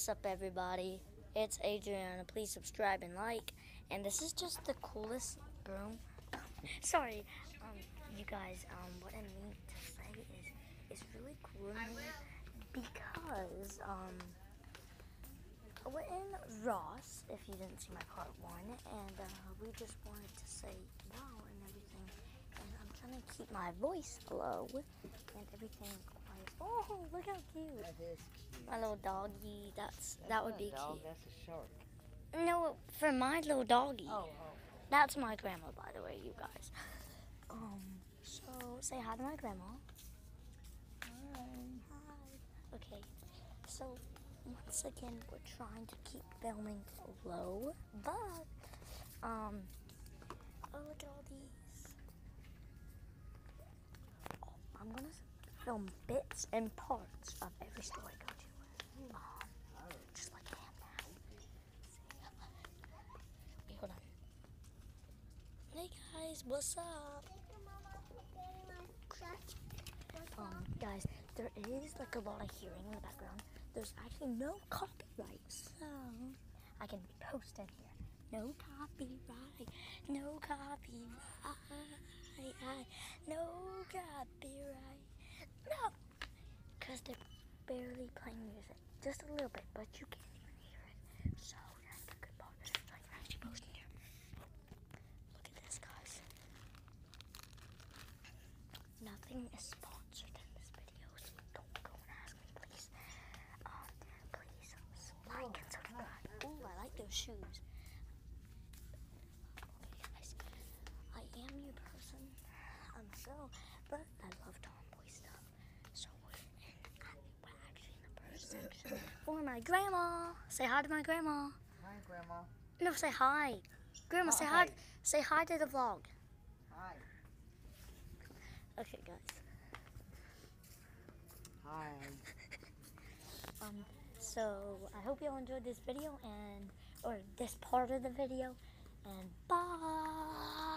What's up, everybody? It's Adriana. Please subscribe and like. And this is just the coolest broom. Sorry, you guys. What I mean to say is, it's really cool to me because we're in Ross. If you didn't see my part one, and we just wanted to say wow and everything. And I'm trying to keep my voice low and everything quiet. Oh, look how cute! That is cute. My little doggy. That would be dog, cute. That's a shark. No, for my little doggy. Oh. That's my grandma, by the way, you guys. So say hi to my grandma. Hi. Hi. Okay. So once again, we're trying to keep filming low, but oh, look at all these. Oh, I'm gonna film bits and parts of every store I go to. Just like I am now. Wait, hold on. Hey guys, what's up? Guys, there is like a lot of hearing in the background. There's actually no copyright, so I can post in here. No copyright, no copyright, no copyright, no! Because they're barely playing music, just a little bit, but you can't even hear it. So that's the good part. So I can actually post in here. Look at this, guys. Nothing is sponsored in this video, so don't go and ask me, please. Please like and subscribe. Ooh, I like those shoes. Okay, guys, I am your person, myself, but I love tomboy stuff. So we're actually in the purse section for my grandma. Say hi to my grandma. Hi, Grandma. No, say hi. Grandma, say hi. Say hi to the vlog. Hi. Okay, guys. Hi. So I hope y'all enjoyed this video or this part of the video, and bye.